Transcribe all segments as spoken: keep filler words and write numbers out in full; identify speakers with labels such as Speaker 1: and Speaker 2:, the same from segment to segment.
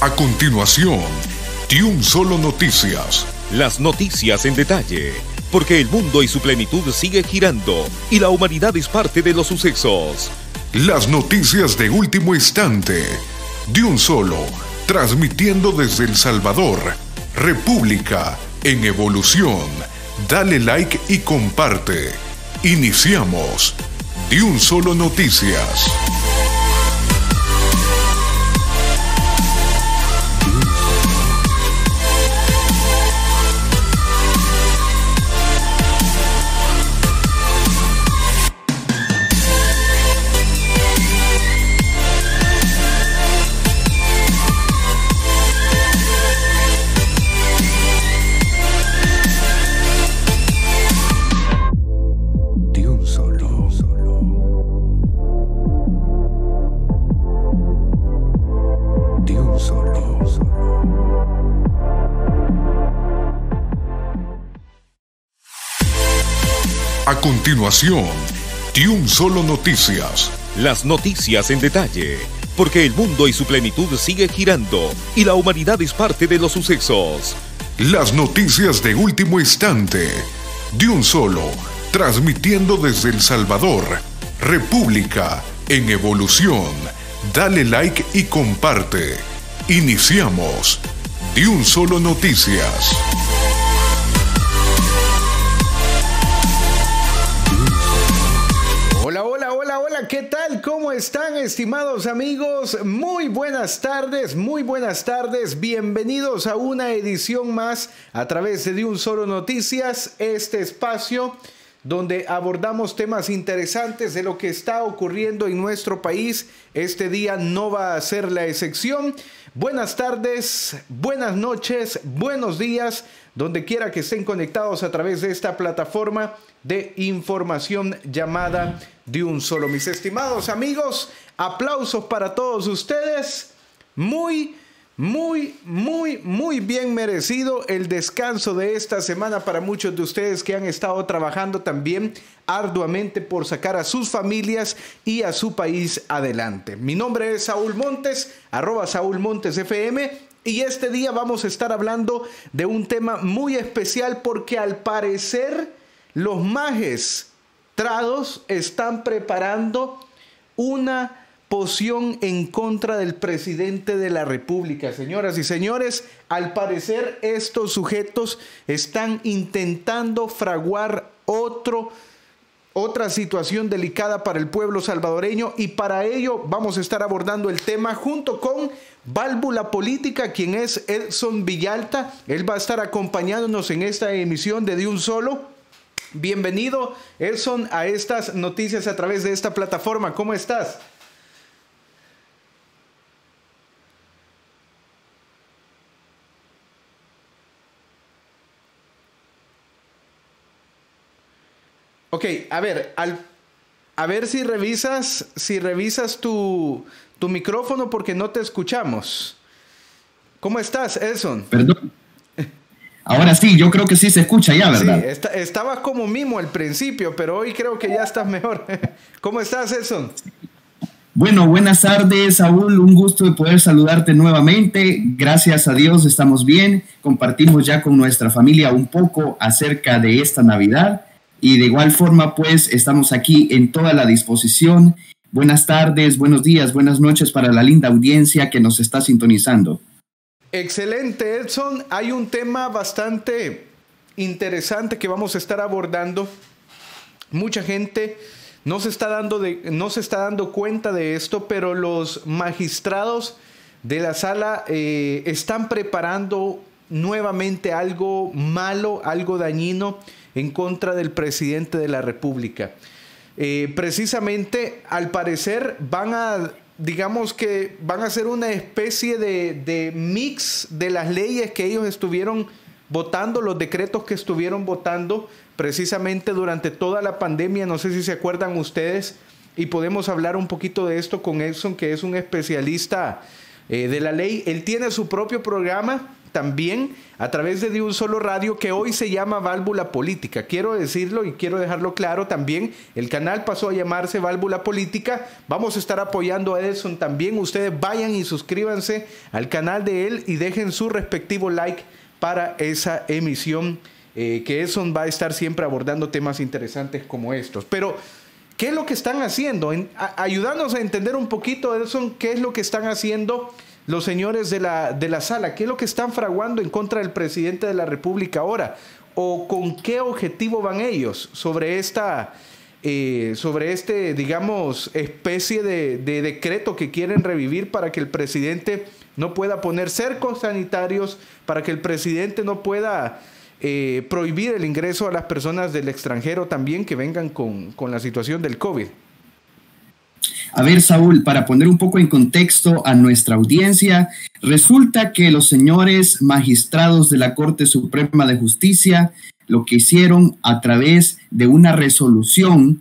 Speaker 1: A continuación, De Un Solo Noticias.
Speaker 2: Las noticias en detalle, porque el mundo y su plenitud sigue girando y la humanidad es parte de los sucesos.
Speaker 1: Las noticias de último instante. De Un Solo, transmitiendo desde El Salvador, República en evolución. Dale like y comparte. Iniciamos De Un Solo Noticias. A continuación, De Un Solo Noticias.
Speaker 2: Las noticias en detalle, porque el mundo y su plenitud sigue girando y la humanidad es parte de los sucesos.
Speaker 1: Las noticias de último instante. De Un Solo, transmitiendo desde El Salvador, República en evolución. Dale like y comparte. Iniciamos De Un Solo Noticias.
Speaker 3: Hola, hola, hola, hola, ¿qué tal? ¿Cómo están, estimados amigos? Muy buenas tardes, muy buenas tardes. Bienvenidos a una edición más a través de De Un Solo Noticias, este espacio donde abordamos temas interesantes de lo que está ocurriendo en nuestro país. Este día no va a ser la excepción. Buenas tardes, buenas noches, buenos días, donde quiera que estén conectados a través de esta plataforma de información llamada De Un Solo. Mis estimados amigos, aplausos para todos ustedes. Muy, muy, muy, muy bien merecido el descanso de esta semana para muchos de ustedes que han estado trabajando también arduamente por sacar a sus familias y a su país adelante. Mi nombre es Saúl Montes, arroba Saúl Montes F M, y este día vamos a estar hablando de un tema muy especial porque al parecer los magistrados están preparando una poción en contra del presidente de la República. Señoras y señores, al parecer estos sujetos están intentando fraguar otro, otra situación delicada para el pueblo salvadoreño, y para ello vamos a estar abordando el tema junto con Válvula Política, quien es Edson Villalta. Él va a estar acompañándonos en esta emisión de De Un Solo. Bienvenido, Edson, a estas noticias a través de esta plataforma. ¿Cómo estás? Ok, a ver, al, a ver si revisas, si revisas tu, tu micrófono porque no te escuchamos. ¿Cómo estás, Edson?
Speaker 4: Perdón. Ahora sí, yo creo que sí se escucha ya, ¿verdad?
Speaker 3: Sí, está, estabas como mimo al principio, pero hoy creo que ya estás mejor. ¿Cómo estás, Edson?
Speaker 4: Bueno, buenas tardes, Saúl. Un gusto de poder saludarte nuevamente. Gracias a Dios estamos bien. Compartimos ya con nuestra familia un poco acerca de esta Navidad. Y de igual forma, pues, estamos aquí en toda la disposición. Buenas tardes, buenos días, buenas noches para la linda audiencia que nos está sintonizando.
Speaker 3: Excelente, Edson. Hay un tema bastante interesante que vamos a estar abordando. Mucha gente no se está dando, de, no se está dando cuenta de esto, pero los magistrados de la sala eh, están preparando nuevamente algo malo, algo dañino en contra del presidente de la República. Eh, precisamente, al parecer, van a... digamos que van a hacer una especie de, de mix de las leyes que ellos estuvieron votando, los decretos que estuvieron votando precisamente durante toda la pandemia. No sé si se acuerdan ustedes, y podemos hablar un poquito de esto con Edson, que es un especialista eh, de la ley. Él tiene su propio programa también a través de, de un solo radio que hoy se llama Válvula Política. Quiero decirlo y quiero dejarlo claro también. El canal pasó a llamarse Válvula Política. Vamos a estar apoyando a Edson también. Ustedes vayan y suscríbanse al canal de él y dejen su respectivo like para esa emisión, eh, que Edson va a estar siempre abordando temas interesantes como estos. Pero ¿qué es lo que están haciendo? En, a, ayúdanos a entender un poquito, Edson, qué es lo que están haciendo los señores de la, de la sala. ¿Qué es lo que están fraguando en contra del presidente de la República ahora? ¿O con qué objetivo van ellos sobre esta, eh, sobre este, digamos, especie de, de decreto que quieren revivir para que el presidente no pueda poner cercos sanitarios, para que el presidente no pueda eh, prohibir el ingreso a las personas del extranjero también que vengan con, con la situación del COVID?
Speaker 4: A ver, Saúl, para poner un poco en contexto a nuestra audiencia, resulta que los señores magistrados de la Corte Suprema de Justicia lo que hicieron a través de una resolución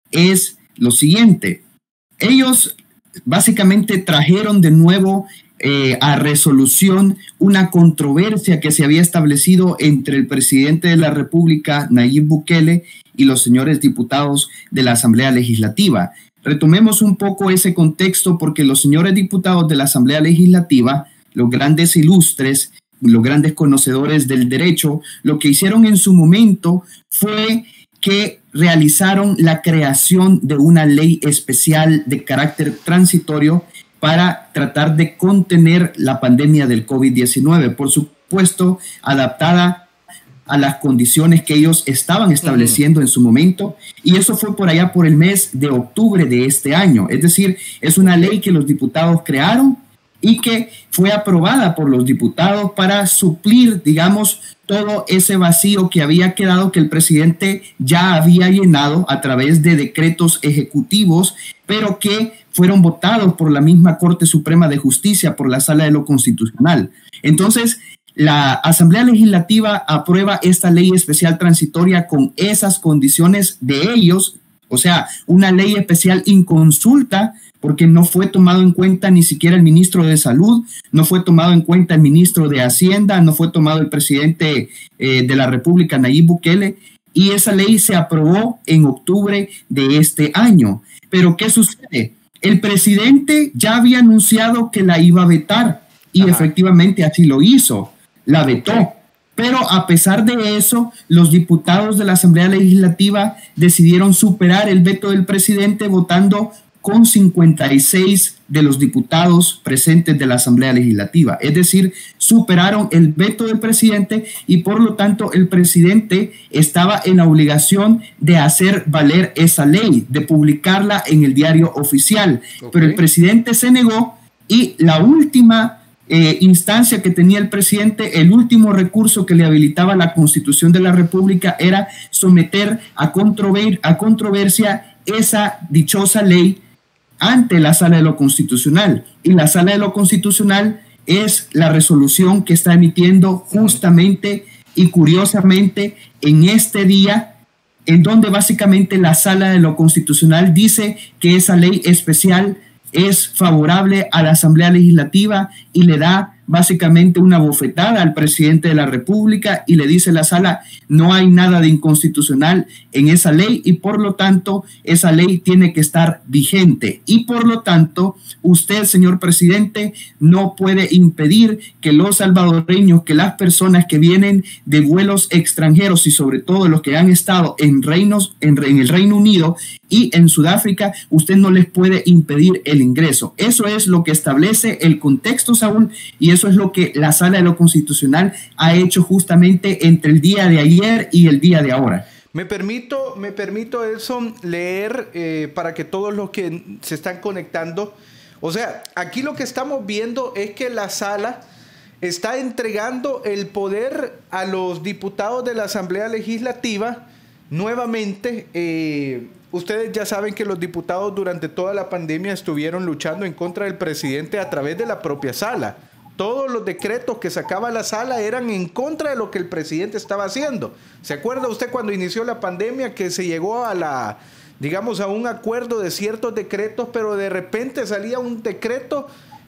Speaker 4: es lo siguiente. Ellos básicamente trajeron de nuevo eh, a resolución una controversia que se había establecido entre el presidente de la República, Nayib Bukele, y los señores diputados de la Asamblea Legislativa. Retomemos un poco ese contexto porque los señores diputados de la Asamblea Legislativa, los grandes ilustres, los grandes conocedores del derecho, lo que hicieron en su momento fue que realizaron la creación de una ley especial de carácter transitorio para tratar de contener la pandemia del COVID diecinueve, por supuesto, adaptada a las condiciones que ellos estaban estableciendo en su momento, y eso fue por allá por el mes de octubre de este año. Es decir, es una ley que los diputados crearon y que fue aprobada por los diputados para suplir, digamos, todo ese vacío que había quedado, que el presidente ya había llenado a través de decretos ejecutivos, pero que fueron votados por la misma Corte Suprema de Justicia, por la Sala de lo Constitucional. Entonces, la Asamblea Legislativa aprueba esta ley especial transitoria con esas condiciones de ellos, o sea, una ley especial inconsulta, porque no fue tomado en cuenta ni siquiera el ministro de Salud, no fue tomado en cuenta el ministro de Hacienda, no fue tomado el presidente eh, de la República, Nayib Bukele, y esa ley se aprobó en octubre de este año. Pero ¿qué sucede? El presidente ya había anunciado que la iba a vetar y Ajá. efectivamente así lo hizo. La vetó, pero a pesar de eso, los diputados de la Asamblea Legislativa decidieron superar el veto del presidente votando con cincuenta y seis de los diputados presentes de la Asamblea Legislativa. Es decir, superaron el veto del presidente y por lo tanto el presidente estaba en la obligación de hacer valer esa ley, de publicarla en el diario oficial. Okay. Pero el presidente se negó y la última Eh, instancia que tenía el presidente, el último recurso que le habilitaba la Constitución de la República era someter a, controver, a controversia esa dichosa ley ante la Sala de lo Constitucional. Y la Sala de lo Constitucional es la resolución que está emitiendo justamente y curiosamente en este día, en donde básicamente la Sala de lo Constitucional dice que esa ley especial es favorable a la Asamblea Legislativa y le da básicamente una bofetada al presidente de la República y le dice a la sala, no hay nada de inconstitucional en esa ley y por lo tanto esa ley tiene que estar vigente y por lo tanto usted, señor presidente, no puede impedir que los salvadoreños, que las personas que vienen de vuelos extranjeros y sobre todo los que han estado en, reinos, en, en el Reino Unido y en Sudáfrica, usted no les puede impedir el ingreso. Eso es lo que establece el contexto, Saúl, y eso es lo que la Sala de lo Constitucional ha hecho justamente entre el día de ayer y el día de ahora.
Speaker 3: Me permito, me permito, Edson, leer eh, para que todos los que se están conectando, o sea, aquí lo que estamos viendo es que la Sala está entregando el poder a los diputados de la Asamblea Legislativa nuevamente. Eh, ustedes ya saben que los diputados durante toda la pandemia estuvieron luchando en contra del presidente a través de la propia Sala. Todos los decretos que sacaba la Sala eran en contra de lo que el presidente estaba haciendo. ¿Se acuerda usted cuando inició la pandemia que se llegó a la, digamos, a un acuerdo de ciertos decretos, pero de repente salía un decreto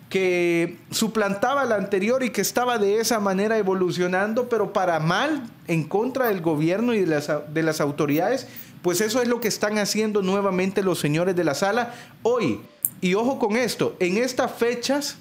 Speaker 3: que suplantaba la anterior y que estaba de esa manera evolucionando, pero para mal, en contra del gobierno y de las, de las autoridades. Pues eso es lo que están haciendo nuevamente los señores de la sala hoy. Y ojo con esto, en estas fechas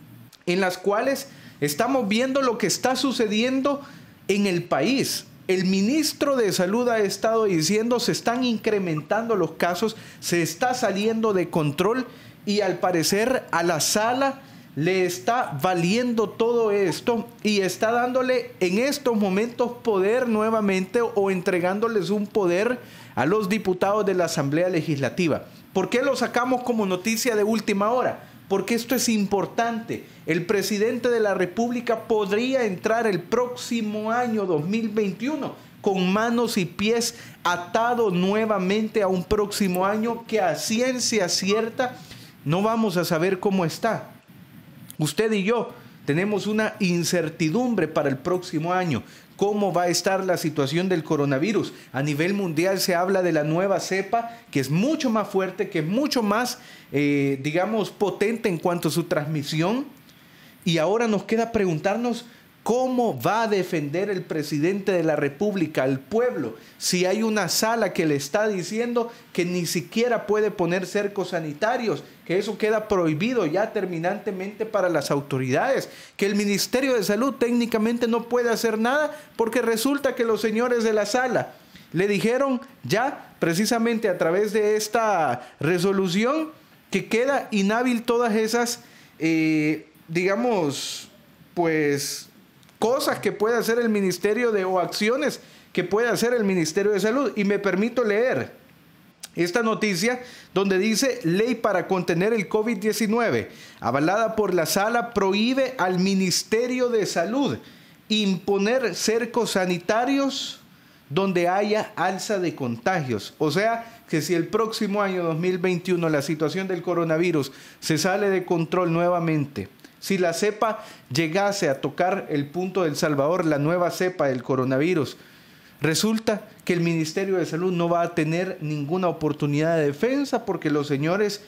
Speaker 3: en las cuales estamos viendo lo que está sucediendo en el país. El ministro de Salud ha estado diciendo se están incrementando los casos, se está saliendo de control y al parecer a la sala le está valiendo todo esto y está dándole en estos momentos poder nuevamente o entregándoles un poder a los diputados de la Asamblea Legislativa. ¿Por qué lo sacamos como noticia de última hora? Porque esto es importante. El presidente de la República podría entrar el próximo año dos mil veintiuno con manos y pies atado nuevamente a un próximo año que a ciencia cierta no vamos a saber cómo está. Usted y yo tenemos una incertidumbre para el próximo año. ¿Cómo va a estar la situación del coronavirus? A nivel mundial se habla de la nueva cepa, que es mucho más fuerte, que es mucho más, eh, digamos, potente en cuanto a su transmisión. Y ahora nos queda preguntarnos cómo va a defender el presidente de la República al pueblo si hay una sala que le está diciendo que ni siquiera puede poner cercos sanitarios, que eso queda prohibido ya terminantemente para las autoridades, que el Ministerio de Salud técnicamente no puede hacer nada porque resulta que los señores de la sala le dijeron ya precisamente a través de esta resolución que queda inhábil todas esas, eh, digamos, pues cosas que puede hacer el Ministerio de o acciones que puede hacer el Ministerio de Salud. Y me permito leer esta noticia donde dice: ley para contener el COVID diecinueve, avalada por la sala, prohíbe al Ministerio de Salud imponer cercos sanitarios donde haya alza de contagios. O sea, que si el próximo año dos mil veintiuno la situación del coronavirus se sale de control nuevamente, si la cepa llegase a tocar el punto del Salvador, la nueva cepa del coronavirus, resulta que el Ministerio de Salud no va a tener ninguna oportunidad de defensa porque los señores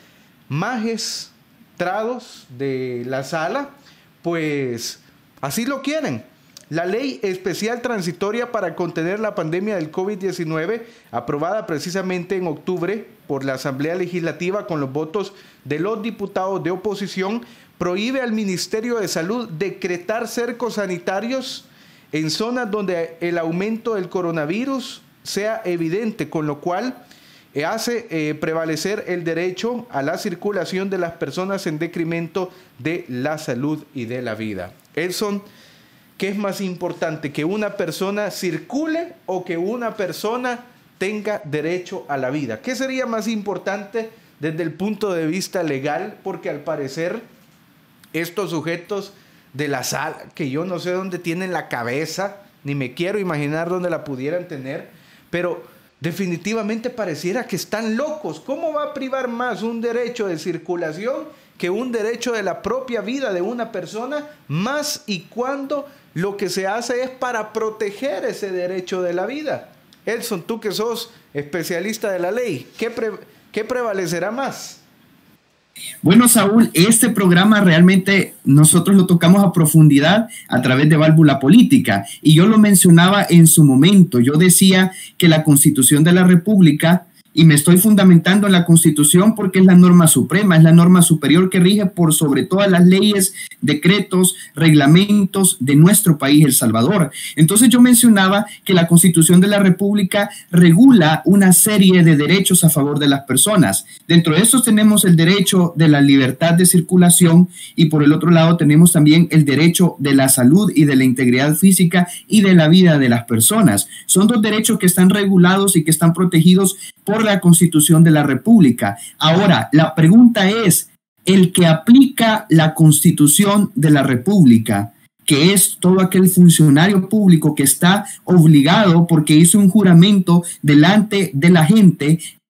Speaker 3: magistrados de la sala, pues así lo quieren. La ley especial transitoria para contener la pandemia del COVID diecinueve, aprobada precisamente en octubre por la Asamblea Legislativa con los votos de los diputados de oposición, prohíbe al Ministerio de Salud decretar cercos sanitarios en zonas donde el aumento del coronavirus sea evidente, con lo cual eh, hace eh, prevalecer el derecho a la circulación de las personas en detrimento de la salud y de la vida. Edson, ¿qué es más importante, que una persona circule o que una persona tenga derecho a la vida? ¿Qué sería más importante desde el punto de vista legal? Porque al parecer estos sujetos de la sala, que yo no sé dónde tienen la cabeza, ni me quiero imaginar dónde la pudieran tener, pero definitivamente pareciera que están locos. ¿Cómo va a privar más un derecho de circulación que un derecho de la propia vida de una persona, más y cuando lo que se hace es para proteger ese derecho de la vida? Edson, tú que sos especialista de la ley, ¿qué, pre- qué prevalecerá más?
Speaker 4: Bueno, Saúl, este programa realmente nosotros lo tocamos a profundidad a través de Válvula Política, y yo lo mencionaba en su momento. Yo decía que la Constitución de la República, y me estoy fundamentando en la Constitución porque es la norma suprema, es la norma superior que rige por sobre todas las leyes, decretos, reglamentos de nuestro país, El Salvador. Entonces yo mencionaba que la Constitución de la República regula una serie de derechos a favor de las personas. Dentro de estos tenemos el derecho de la libertad de circulación y por el otro lado tenemos también el derecho de la salud y de la integridad física y de la vida de las personas. Son dos derechos que están regulados y que están protegidos por la Constitución de la República. Ahora, la pregunta es, el que aplica la Constitución de la República, que es todo aquel funcionario público que está obligado porque hizo un juramento delante de la gente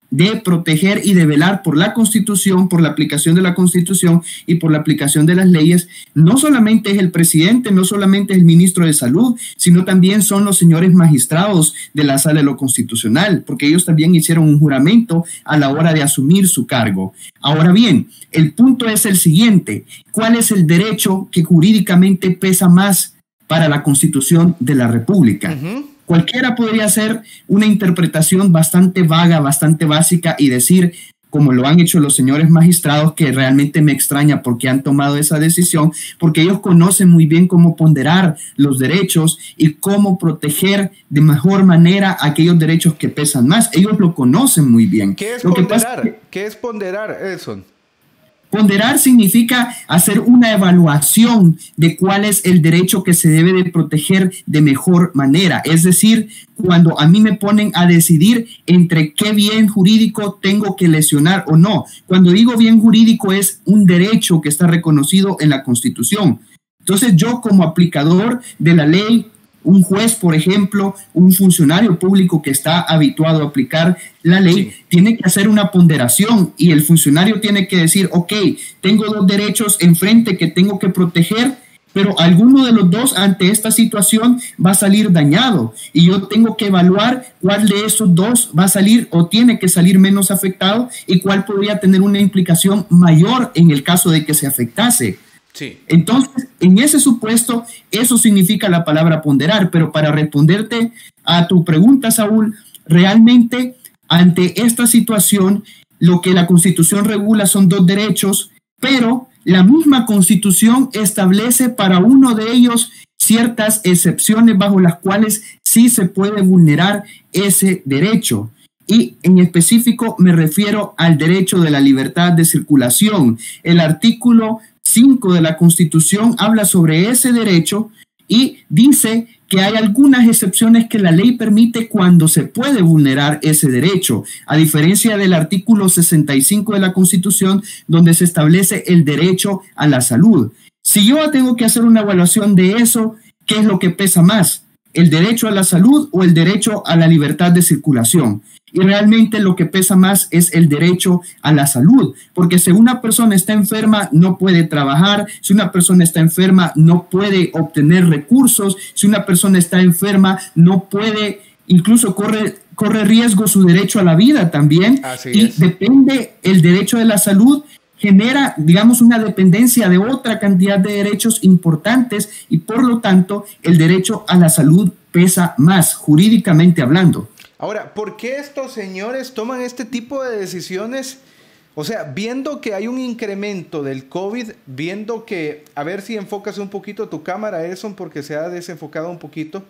Speaker 4: de proteger y de velar por la Constitución, por la aplicación de la Constitución y por la aplicación de las leyes, no solamente es el presidente, no solamente es el ministro de Salud, sino también son los señores magistrados de la Sala de lo Constitucional, porque ellos también hicieron un juramento a la hora de asumir su cargo. Ahora bien, el punto es el siguiente: ¿cuál es el derecho que jurídicamente pesa más para la Constitución de la República? Uh-huh. Cualquiera podría hacer una interpretación bastante vaga, bastante básica y decir, como lo han hecho los señores magistrados, que realmente me extraña porque han tomado esa decisión, porque ellos conocen muy bien cómo ponderar los derechos y cómo proteger de mejor manera aquellos derechos que pesan más. Ellos lo conocen muy bien.
Speaker 3: ¿Qué es
Speaker 4: lo que
Speaker 3: ponderar?
Speaker 4: pasa es que,
Speaker 3: ¿Qué es ponderar, Edson?
Speaker 4: Ponderar significa hacer una evaluación de cuál es el derecho que se debe de proteger de mejor manera. Es decir, cuando a mí me ponen a decidir entre qué bien jurídico tengo que lesionar o no. Cuando digo bien jurídico es un derecho que está reconocido en la Constitución. Entonces yo, como aplicador de la ley, un juez, por ejemplo, un funcionario público que está habituado a aplicar la ley, sí, tiene que hacer una ponderación y el funcionario tiene que decir, ok, tengo dos derechos enfrente que tengo que proteger, pero alguno de los dos ante esta situación va a salir dañado y yo tengo que evaluar cuál de esos dos va a salir o tiene que salir menos afectado y cuál podría tener una implicación mayor en el caso de que se afectase. Sí. Entonces, en ese supuesto, eso significa la palabra ponderar, pero para responderte a tu pregunta, Saúl, realmente ante esta situación, lo que la Constitución regula son dos derechos, pero la misma Constitución establece para uno de ellos ciertas excepciones bajo las cuales sí se puede vulnerar ese derecho. Y en específico me refiero al derecho de la libertad de circulación. El artículo cinco de la Constitución habla sobre ese derecho y dice que hay algunas excepciones que la ley permite cuando se puede vulnerar ese derecho, a diferencia del artículo sesenta y cinco de la Constitución, donde se establece el derecho a la salud. Si yo tengo que hacer una evaluación de eso, ¿qué es lo que pesa más? ¿El derecho a la salud o el derecho a la libertad de circulación? Y realmente lo que pesa más es el derecho a la salud, porque si una persona está enferma no puede trabajar, si una persona está enferma no puede obtener recursos, si una persona está enferma no puede, incluso corre, corre riesgo su derecho a la vida también. Así y es. Depende el derecho de la salud, genera, digamos, una dependencia de otra cantidad de derechos importantes y por lo tanto el derecho a la salud pesa más, jurídicamente hablando.
Speaker 3: Ahora, ¿por qué estos señores toman este tipo de decisiones? O sea, viendo que hay un incremento del COVID, viendo que, a ver si enfocas un poquito tu cámara, Edson, porque se ha desenfocado un poquito,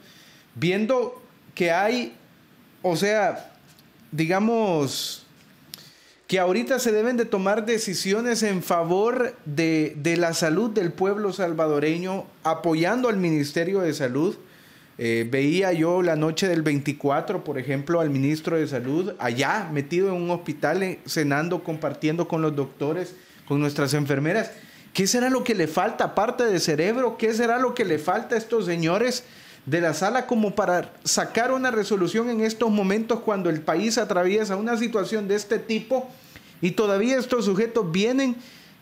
Speaker 3: viendo que hay, o sea, digamos, que ahorita se deben de tomar decisiones en favor de, de la salud del pueblo salvadoreño, apoyando al Ministerio de Salud. Eh, veía yo la noche del veinticuatro, por ejemplo, al ministro de Salud allá metido en un hospital, eh, cenando, compartiendo con los doctores, con nuestras enfermeras. ¿Qué será lo que le falta aparte de cerebro? ¿Qué será lo que le falta a estos señores de la sala como para sacar una resolución en estos momentos cuando el país atraviesa una situación de este tipo y todavía estos sujetos vienen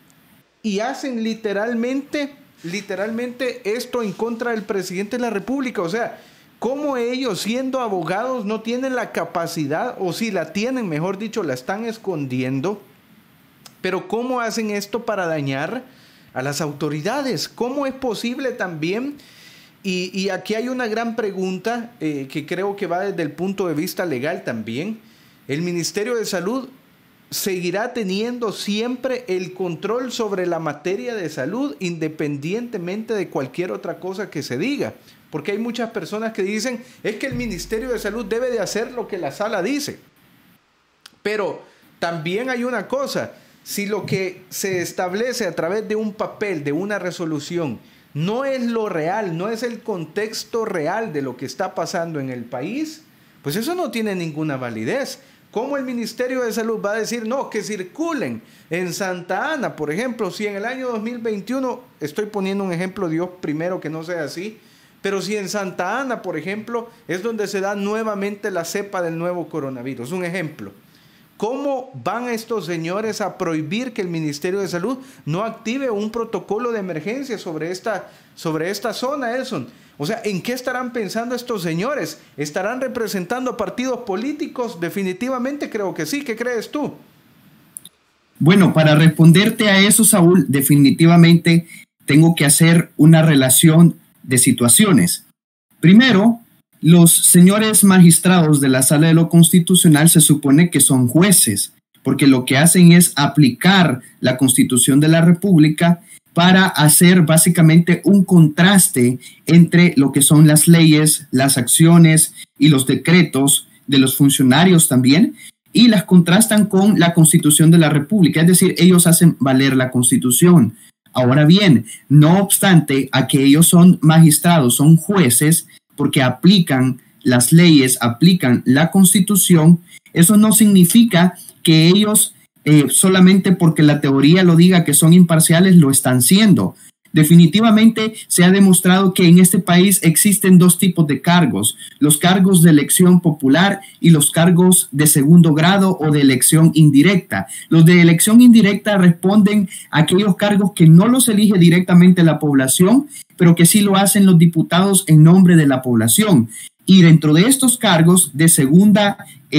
Speaker 3: y hacen literalmente... literalmente esto en contra del presidente de la República? O sea, ¿cómo ellos, siendo abogados, no tienen la capacidad, o si la tienen, mejor dicho, la están escondiendo? Pero ¿cómo hacen esto para dañar a las autoridades? ¿Cómo es posible también? Y, y aquí hay una gran pregunta eh, que creo que va desde el punto de vista legal también. El Ministerio de Salud seguirá teniendo siempre el control sobre la materia de salud, independientemente de cualquier otra cosa que se diga. Porque hay muchas personas que dicen, es que el Ministerio de Salud debe de hacer lo que la sala dice. Pero también hay una cosa, si lo que se establece a través de un papel, de una resolución, no es lo real, no es el contexto real de lo que está pasando en el país, pues eso no tiene ninguna validez. ¿Cómo el Ministerio de Salud va a decir, no, que circulen en Santa Ana, por ejemplo, si en el año dos mil veintiuno, estoy poniendo un ejemplo, Dios primero que no sea así, pero si en Santa Ana, por ejemplo, es donde se da nuevamente la cepa del nuevo coronavirus, un ejemplo. ¿Cómo van estos señores a prohibir que el Ministerio de Salud no active un protocolo de emergencia sobre esta, sobre esta zona, Edson? O sea, ¿en qué estarán pensando estos señores? ¿Estarán representando partidos políticos? Definitivamente creo que sí. ¿Qué crees tú?
Speaker 4: Bueno, para responderte a eso, Saúl, definitivamente tengo que hacer una relación de situaciones. Primero, los señores magistrados de la Sala de lo Constitucional se supone que son jueces, porque lo que hacen es aplicar la Constitución de la República para hacer básicamente un contraste entre lo que son las leyes, las acciones y los decretos de los funcionarios también, y las contrastan con la Constitución de la República, es decir, ellos hacen valer la Constitución. Ahora bien, no obstante a que ellos son magistrados, son jueces, porque aplican las leyes, aplican la Constitución, eso no significa que ellos eh, solamente porque la teoría lo diga que son imparciales, lo están siendo. Definitivamente se ha demostrado que en este país existen dos tipos de cargos, los cargos de elección popular y los cargos de segundo grado o de elección indirecta. Los de elección indirecta responden a aquellos cargos que no los elige directamente la población, pero que sí lo hacen los diputados en nombre de la población. Y dentro de estos cargos de segunda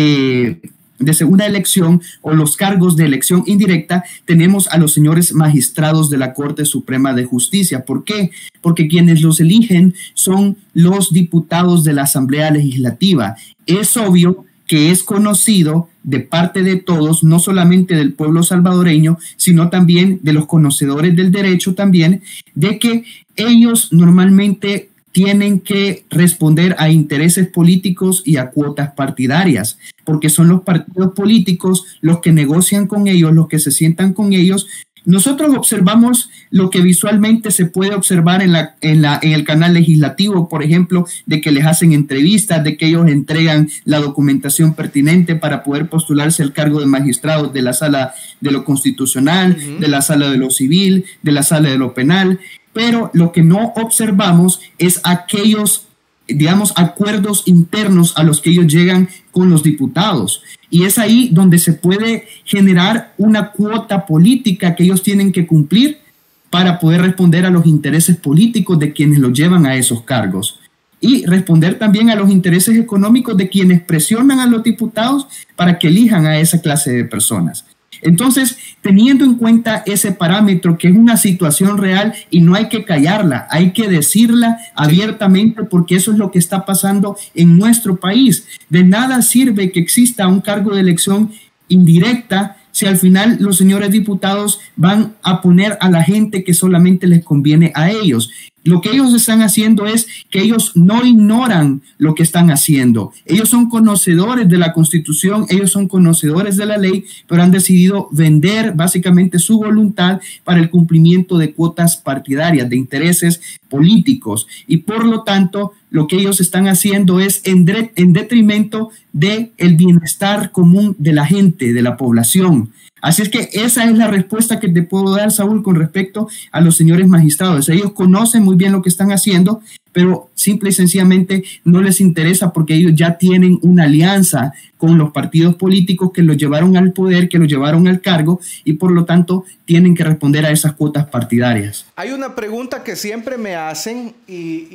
Speaker 4: eh, de segunda elección o los cargos de elección indirecta, tenemos a los señores magistrados de la Corte Suprema de Justicia. ¿Por qué? Porque quienes los eligen son los diputados de la Asamblea Legislativa. Es obvio que es conocido de parte de todos, no solamente del pueblo salvadoreño, sino también de los conocedores del derecho también, de que ellos normalmente tienen que responder a intereses políticos y a cuotas partidarias, porque son los partidos políticos los que negocian con ellos, los que se sientan con ellos. Nosotros observamos lo que visualmente se puede observar en, la, en, la, en el canal legislativo, por ejemplo, de que les hacen entrevistas, de que ellos entregan la documentación pertinente para poder postularse al cargo de magistrados de la Sala de lo Constitucional, uh-huh. de la Sala de lo Civil, de la Sala de lo Penal. Pero lo que no observamos es aquellos, digamos, acuerdos internos a los que ellos llegan con los diputados. Y es ahí donde se puede generar una cuota política que ellos tienen que cumplir para poder responder a los intereses políticos de quienes los llevan a esos cargos. Y responder también a los intereses económicos de quienes presionan a los diputados para que elijan a esa clase de personas. Entonces, teniendo en cuenta ese parámetro que es una situación real y no hay que callarla, hay que decirla abiertamente porque eso es lo que está pasando en nuestro país. De nada sirve que exista un cargo de elección indirecta si al final los señores diputados van a poner a la gente que solamente les conviene a ellos. Lo que ellos están haciendo es que ellos no ignoran lo que están haciendo. Ellos son conocedores de la Constitución, ellos son conocedores de la ley, pero han decidido vender básicamente su voluntad para el cumplimiento de cuotas partidarias, de intereses políticos. Y por lo tanto, lo que ellos están haciendo es en, de, en detrimento del bienestar común de la gente, de la población. Así es que esa es la respuesta que te puedo dar, Saúl, con respecto a los señores magistrados. Ellos conocen muy bien lo que están haciendo, pero simple y sencillamente no les interesa porque ellos ya tienen una alianza con los partidos políticos que los llevaron al poder, que los llevaron al cargo y por lo tanto tienen que responder a esas cuotas partidarias.
Speaker 3: Hay una pregunta que siempre me hacen y,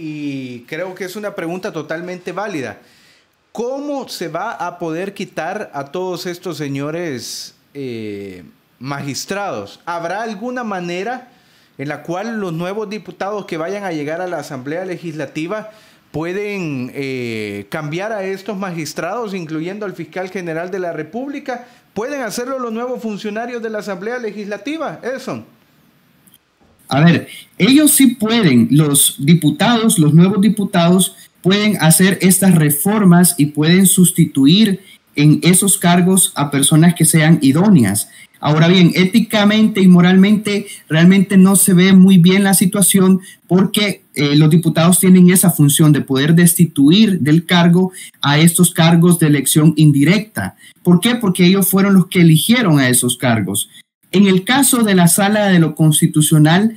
Speaker 3: y creo que es una pregunta totalmente válida. ¿Cómo se va a poder quitar a todos estos señores Eh, magistrados? ¿Habrá alguna manera en la cual los nuevos diputados que vayan a llegar a la Asamblea Legislativa pueden eh, cambiar a estos magistrados, incluyendo al fiscal general de la República? ¿Pueden hacerlo los nuevos funcionarios de la Asamblea Legislativa, Edson?
Speaker 4: A ver, ellos sí pueden, los diputados, los nuevos diputados pueden hacer estas reformas y pueden sustituir en esos cargos a personas que sean idóneas. Ahora bien, éticamente y moralmente realmente no se ve muy bien la situación porque eh, los diputados tienen esa función de poder destituir del cargo a estos cargos de elección indirecta. ¿Por qué? Porque ellos fueron los que eligieron a esos cargos. En el caso de la Sala de lo Constitucional,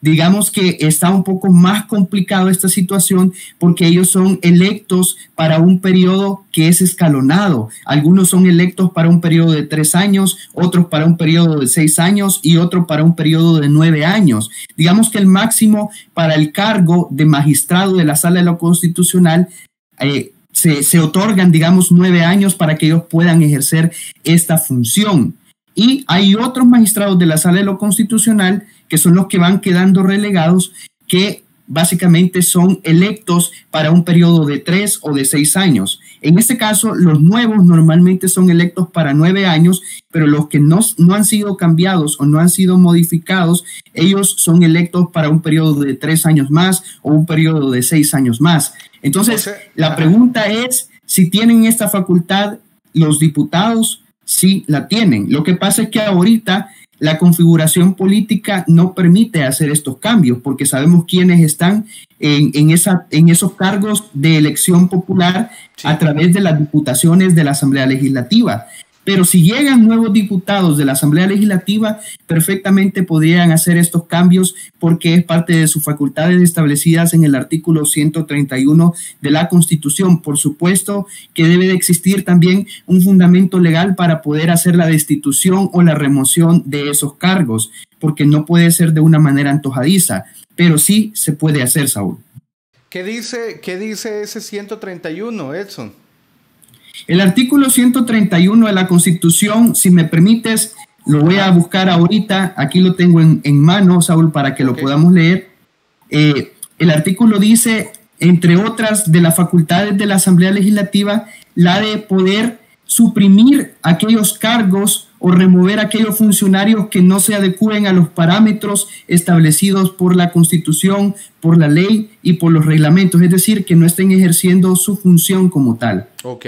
Speaker 4: digamos que está un poco más complicado esta situación porque ellos son electos para un periodo que es escalonado. Algunos son electos para un periodo de tres años, otros para un periodo de seis años y otros para un periodo de nueve años. Digamos que el máximo para el cargo de magistrado de la Sala de lo Constitucional eh, se, se otorgan, digamos, nueve años para que ellos puedan ejercer esta función. Y hay otros magistrados de la Sala de lo Constitucional que son los que van quedando relegados, que básicamente son electos para un periodo de tres o de seis años. En este caso, los nuevos normalmente son electos para nueve años, pero los que no, no han sido cambiados o no han sido modificados, ellos son electos para un periodo de tres años más o un periodo de seis años más. Entonces, okay. La pregunta es si tienen esta facultad los diputados. Sí la tienen. Lo que pasa es que ahorita la configuración política no permite hacer estos cambios porque sabemos quiénes están en, en, esa, en esos cargos de elección popular sí. a través de las diputaciones de la Asamblea Legislativa. Pero si llegan nuevos diputados de la Asamblea Legislativa, perfectamente podrían hacer estos cambios porque es parte de sus facultades establecidas en el artículo ciento treinta y uno de la Constitución. Por supuesto que debe de existir también un fundamento legal para poder hacer la destitución o la remoción de esos cargos, porque no puede ser de una manera antojadiza, pero sí se puede hacer, Saúl.
Speaker 3: ¿Qué dice, qué dice ese ciento treinta y uno, Edson?
Speaker 4: El artículo ciento treinta y uno de la Constitución, si me permites, lo voy a buscar ahorita, aquí lo tengo en, en mano, Saúl, para que okay. lo podamos leer. Eh, el artículo dice, entre otras de las facultades de la Asamblea Legislativa, la de poder suprimir aquellos cargos o remover aquellos funcionarios que no se adecúen a los parámetros establecidos por la Constitución, por la ley y por los reglamentos, es decir, que no estén ejerciendo su función como tal.
Speaker 3: Ok.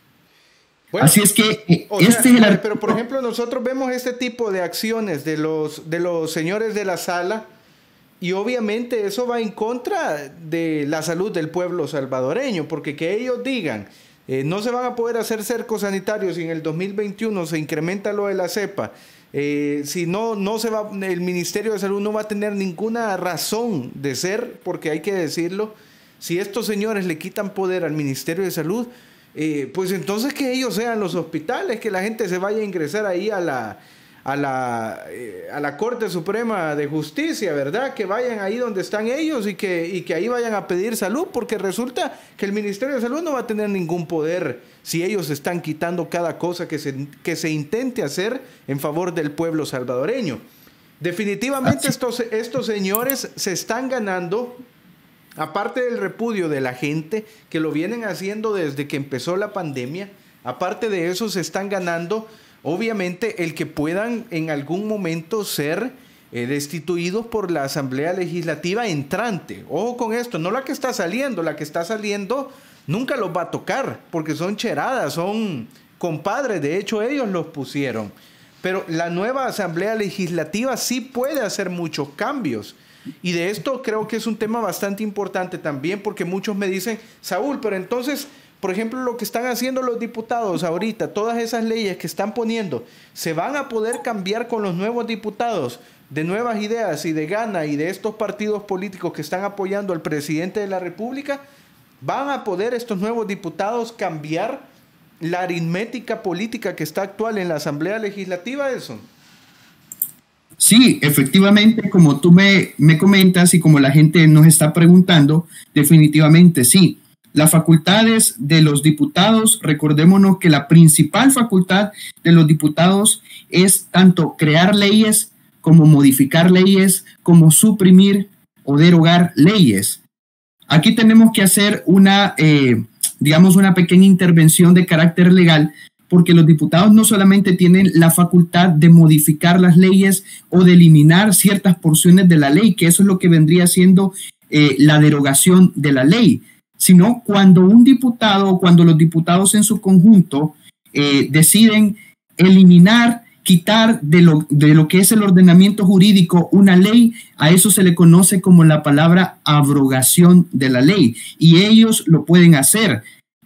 Speaker 4: Bueno, así es que eh,
Speaker 3: este sea, es el... Pero, por ejemplo, nosotros vemos este tipo de acciones de los, de los señores de la sala y obviamente eso va en contra de la salud del pueblo salvadoreño, porque que ellos digan, eh, no se van a poder hacer cercos sanitarios y en el dos mil veintiuno se incrementa lo de la cepa, eh, si no, no se va, el Ministerio de Salud no va a tener ninguna razón de ser, porque hay que decirlo, si estos señores le quitan poder al Ministerio de Salud, Eh, pues entonces que ellos sean los hospitales, que la gente se vaya a ingresar ahí a la, a la, eh, a la Corte Suprema de Justicia, ¿verdad? Que vayan ahí donde están ellos y que, y que ahí vayan a pedir salud, porque resulta que el Ministerio de Salud no va a tener ningún poder si ellos están quitando cada cosa que se, que se intente hacer en favor del pueblo salvadoreño. Definitivamente estos, estos señores se están ganando, aparte del repudio de la gente, que lo vienen haciendo desde que empezó la pandemia, aparte de eso se están ganando, obviamente, el que puedan en algún momento ser eh, destituidos por la Asamblea Legislativa entrante. Ojo con esto, no la que está saliendo, la que está saliendo nunca los va a tocar, porque son cheradas, son compadres, de hecho ellos los pusieron. Pero la nueva Asamblea Legislativa sí puede hacer muchos cambios. Y de esto creo que es un tema bastante importante también, porque muchos me dicen, Saúl, pero entonces, por ejemplo, lo que están haciendo los diputados ahorita, todas esas leyes que están poniendo, ¿se van a poder cambiar con los nuevos diputados de Nuevas Ideas y de Gana y de estos partidos políticos que están apoyando al presidente de la República? ¿Van a poder estos nuevos diputados cambiar la aritmética política que está actual en la Asamblea Legislativa, Edson?
Speaker 4: Sí, efectivamente, como tú me, me comentas y como la gente nos está preguntando, definitivamente sí. Las facultades de los diputados, recordémonos que la principal facultad de los diputados es tanto crear leyes como modificar leyes, como suprimir o derogar leyes. Aquí tenemos que hacer una, eh, digamos, una pequeña intervención de carácter legal, porque los diputados no solamente tienen la facultad de modificar las leyes o de eliminar ciertas porciones de la ley, que eso es lo que vendría siendo eh, la derogación de la ley, sino cuando un diputado o cuando los diputados en su conjunto eh, deciden eliminar, quitar de lo, de lo que es el ordenamiento jurídico una ley, a eso se le conoce como la palabra abrogación de la ley, y ellos lo pueden hacer.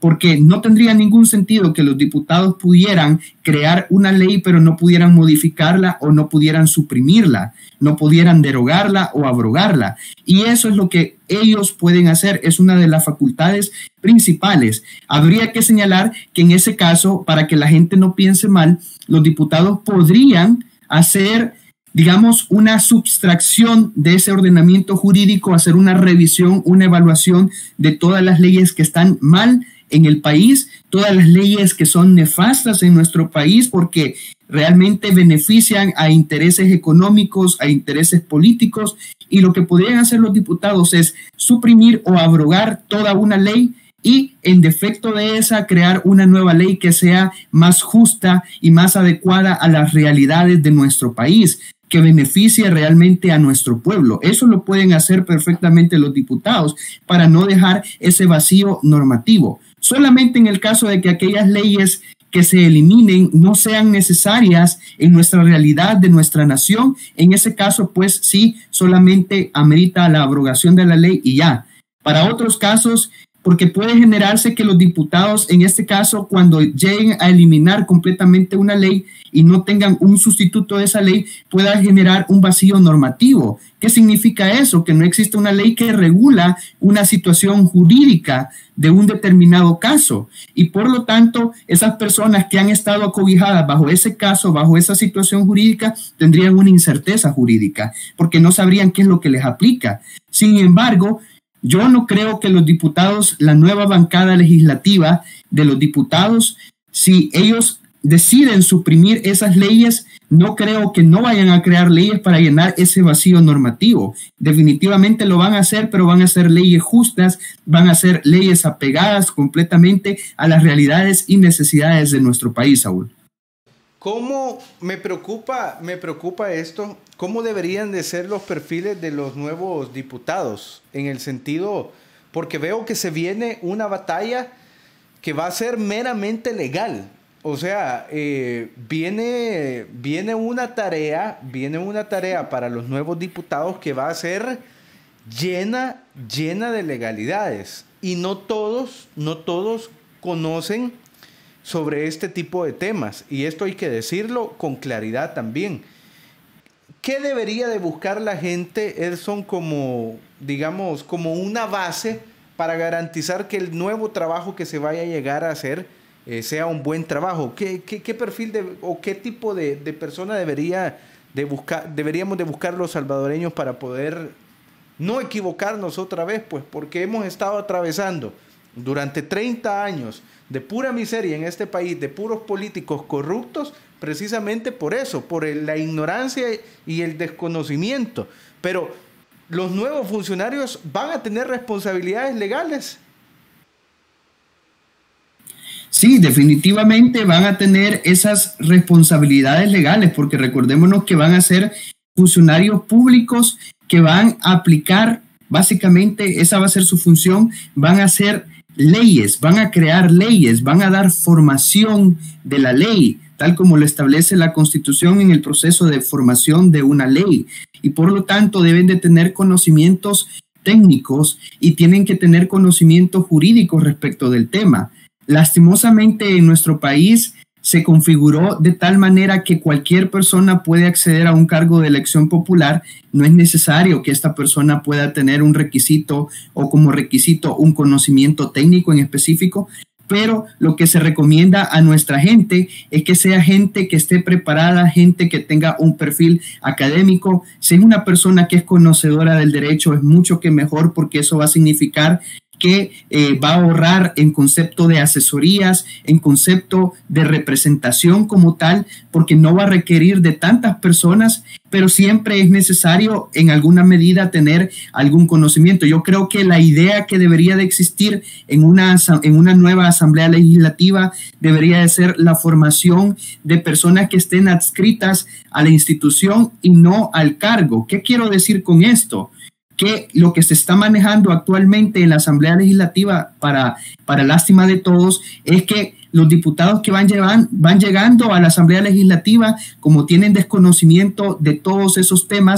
Speaker 4: porque no tendría ningún sentido que los diputados pudieran crear una ley, pero no pudieran modificarla o no pudieran suprimirla, no pudieran derogarla o abrogarla. Y eso es lo que ellos pueden hacer, es una de las facultades principales. Habría que señalar que en ese caso, para que la gente no piense mal, los diputados podrían hacer, digamos, una subtracción de ese ordenamiento jurídico, hacer una revisión, una evaluación de todas las leyes que están mal en el país, todas las leyes que son nefastas en nuestro país porque realmente benefician a intereses económicos, a intereses políticos, y lo que podrían hacer los diputados es suprimir o abrogar toda una ley y en defecto de esa crear una nueva ley que sea más justa y más adecuada a las realidades de nuestro país, que beneficie realmente a nuestro pueblo. Eso lo pueden hacer perfectamente los diputados para no dejar ese vacío normativo. Solamente en el caso de que aquellas leyes que se eliminen no sean necesarias en nuestra realidad de nuestra nación, en ese caso, pues sí, solamente amerita la abrogación de la ley y ya. Para otros casos, porque puede generarse que los diputados, en este caso, cuando lleguen a eliminar completamente una ley y no tengan un sustituto de esa ley, pueda generar un vacío normativo. ¿Qué significa eso? Que no existe una ley que regula una situación jurídica de un determinado caso. Y por lo tanto, esas personas que han estado acobijadas bajo ese caso, bajo esa situación jurídica, tendrían una incerteza jurídica, porque no sabrían qué es lo que les aplica. Sin embargo, yo no creo que los diputados, la nueva bancada legislativa de los diputados, si ellos deciden suprimir esas leyes, no creo que no vayan a crear leyes para llenar ese vacío normativo. Definitivamente lo van a hacer, pero van a ser leyes justas, van a ser leyes apegadas completamente a las realidades y necesidades de nuestro país, Saúl.
Speaker 3: ¿Cómo me preocupa, me preocupa esto? ¿Cómo deberían de ser los perfiles de los nuevos diputados? En el sentido, porque veo que se viene una batalla que va a ser meramente legal. O sea, eh, viene, viene una tarea, viene una tarea para los nuevos diputados que va a ser llena, llena de legalidades. Y no todos, no todos conocen sobre este tipo de temas, y esto hay que decirlo con claridad también. ¿Qué debería de buscar la gente, Edson, como, digamos, como una base para garantizar que el nuevo trabajo que se vaya a llegar a hacer eh, sea un buen trabajo? ¿Qué, qué, qué perfil de, o qué tipo de, de persona debería de buscar, deberíamos de buscar los salvadoreños para poder no equivocarnos otra vez? Pues porque hemos estado atravesando durante treinta años de pura miseria en este país, de puros políticos corruptos, precisamente por eso, por el, la ignorancia y el desconocimiento. Pero los nuevos funcionarios van a tener responsabilidades legales.
Speaker 4: Sí, definitivamente van a tener esas responsabilidades legales, porque recordémonos que van a ser funcionarios públicos que van a aplicar, básicamente esa va a ser su función, van a ser leyes, van a crear leyes, van a dar formación de la ley, tal como lo establece la Constitución en el proceso de formación de una ley. Y por lo tanto deben de tener conocimientos técnicos y tienen que tener conocimientos jurídicos respecto del tema. Lastimosamente en nuestro país se configuró de tal manera que cualquier persona puede acceder a un cargo de elección popular. No es necesario que esta persona pueda tener un requisito o como requisito un conocimiento técnico en específico, pero lo que se recomienda a nuestra gente es que sea gente que esté preparada, gente que tenga un perfil académico. Si es una persona que es conocedora del derecho, es mucho que mejor, porque eso va a significar que eh, va a ahorrar en concepto de asesorías, en concepto de representación como tal, porque no va a requerir de tantas personas, pero siempre es necesario en alguna medida tener algún conocimiento. Yo creo que la idea que debería de existir en una, en una nueva asamblea legislativa debería de ser la formación de personas que estén adscritas a la institución y no al cargo. ¿Qué quiero decir con esto? Que lo que se está manejando actualmente en la Asamblea Legislativa, para, para lástima de todos, es que los diputados que van, llevan, van llegando a la Asamblea Legislativa, como tienen desconocimiento de todos esos temas,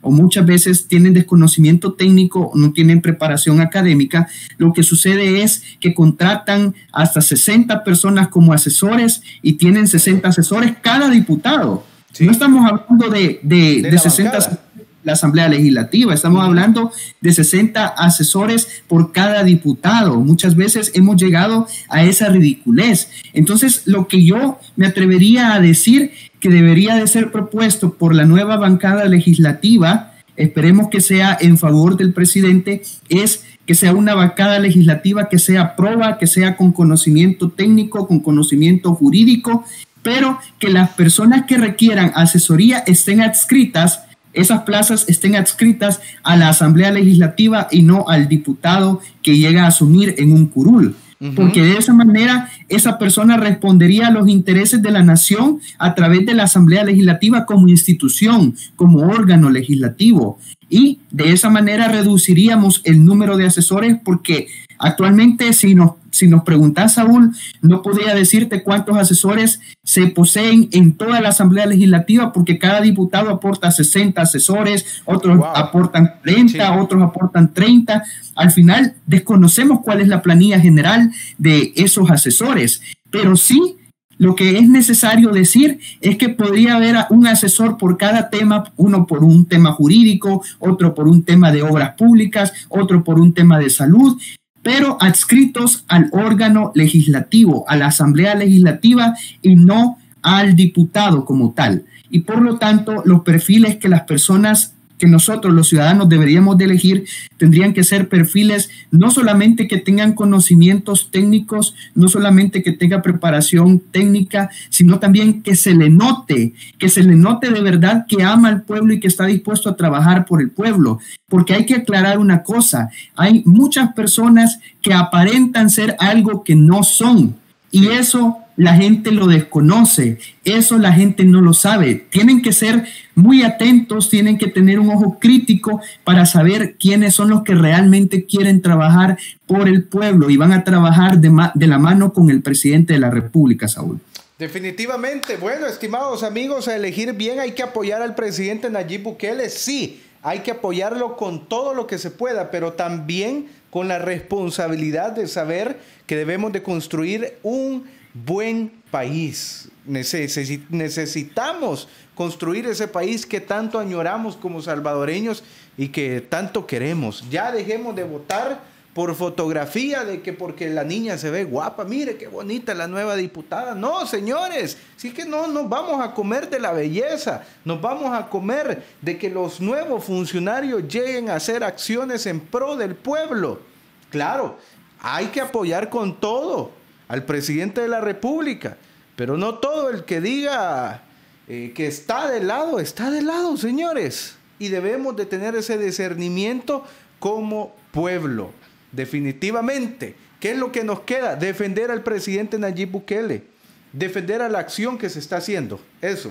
Speaker 4: o muchas veces tienen desconocimiento técnico, no tienen preparación académica, lo que sucede es que contratan hasta sesenta personas como asesores y tienen sesenta asesores cada diputado. Sí. No estamos hablando de, de, de, de sesenta asesores la Asamblea Legislativa, estamos uh-huh. hablando de sesenta asesores por cada diputado. Muchas veces hemos llegado a esa ridiculez. Entonces, lo que yo me atrevería a decir que debería de ser propuesto por la nueva bancada legislativa, esperemos que sea en favor del presidente, es que sea una bancada legislativa que sea proba, que sea con conocimiento técnico, con conocimiento jurídico, pero que las personas que requieran asesoría estén adscritas, esas plazas estén adscritas a la Asamblea Legislativa y no al diputado que llega a asumir en un curul. Porque de esa manera esa persona respondería a los intereses de la nación a través de la Asamblea Legislativa como institución, como órgano legislativo. Y de esa manera reduciríamos el número de asesores, porque actualmente si nos, si nos preguntas, Saúl, no podría decirte cuántos asesores se poseen en toda la Asamblea Legislativa, porque cada diputado aporta sesenta asesores, otros wow. aportan treinta, sí. otros aportan treinta. Al final desconocemos cuál es la planilla general de esos asesores, pero sí lo que es necesario decir es que podría haber un asesor por cada tema, uno por un tema jurídico, otro por un tema de obras públicas, otro por un tema de salud, pero adscritos al órgano legislativo, a la Asamblea Legislativa y no al diputado como tal. Y por lo tanto, los perfiles que las personas, que nosotros los ciudadanos deberíamos de elegir, tendrían que ser perfiles no solamente que tengan conocimientos técnicos, no solamente que tenga preparación técnica, sino también que se le note, que se le note de verdad que ama al pueblo y que está dispuesto a trabajar por el pueblo. Porque hay que aclarar una cosa, hay muchas personas que aparentan ser algo que no son, y eso la gente lo desconoce, eso la gente no lo sabe. Tienen que ser muy atentos, tienen que tener un ojo crítico para saber quiénes son los que realmente quieren trabajar por el pueblo y van a trabajar de, ma- de la mano con el presidente de la República, Saúl.
Speaker 3: Definitivamente. Bueno, estimados amigos, a elegir bien hay que apoyar al presidente Nayib Bukele, sí, hay que apoyarlo con todo lo que se pueda, pero también con la responsabilidad de saber que debemos de construir un buen país. Neces- necesitamos construir ese país que tanto añoramos como salvadoreños y que tanto queremos. Ya dejemos de votar por fotografía, de que porque la niña se ve guapa, mire qué bonita la nueva diputada. No, señores, sí que no nos vamos a comer de la belleza, nos vamos a comer de que los nuevos funcionarios lleguen a hacer acciones en pro del pueblo. Claro, hay que apoyar con todo al presidente de la República, pero no todo el que diga eh, que está de lado, está de lado, señores. Y debemos de tener ese discernimiento como pueblo. Definitivamente. ¿Qué es lo que nos queda? Defender al presidente Nayib Bukele, defender a la acción que se está haciendo. Eso.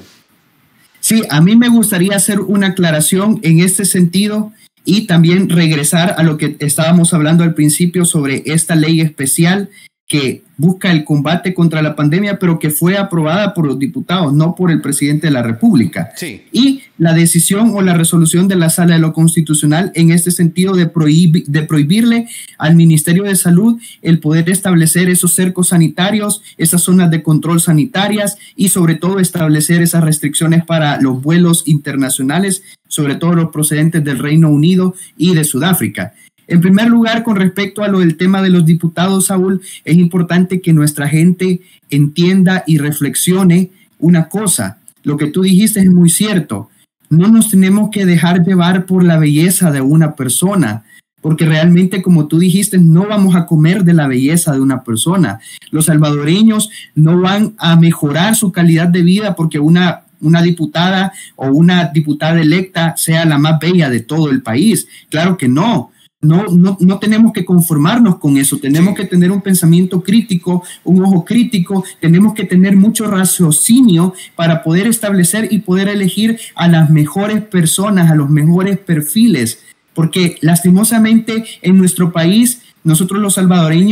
Speaker 4: Sí, a mí me gustaría hacer una aclaración en este sentido y también regresar a lo que estábamos hablando al principio sobre esta ley especial que busca el combate contra la pandemia, pero que fue aprobada por los diputados, no por el presidente de la República.
Speaker 3: Sí.
Speaker 4: Y la decisión o la resolución de la Sala de lo Constitucional en este sentido de, prohib- de prohibirle al Ministerio de Salud el poder establecer esos cercos sanitarios, esas zonas de control sanitarias y sobre todo establecer esas restricciones para los vuelos internacionales, sobre todo los procedentes del Reino Unido y de Sudáfrica. En primer lugar, con respecto a lo del tema de los diputados, Saúl, es importante que nuestra gente entienda y reflexione una cosa. Lo que tú dijiste es muy cierto. No nos tenemos que dejar llevar por la belleza de una persona, porque realmente, como tú dijiste, no vamos a comer de la belleza de una persona. Los salvadoreños no van a mejorar su calidad de vida porque una, una diputada o una diputada electa sea la más bella de todo el país. Claro que no. No, no, no tenemos que conformarnos con eso, tenemos que tener un pensamiento crítico, un ojo crítico, tenemos que tener mucho raciocinio para poder establecer y poder elegir a las mejores personas, a los mejores perfiles, porque lastimosamente en nuestro país, nosotros los salvadoreños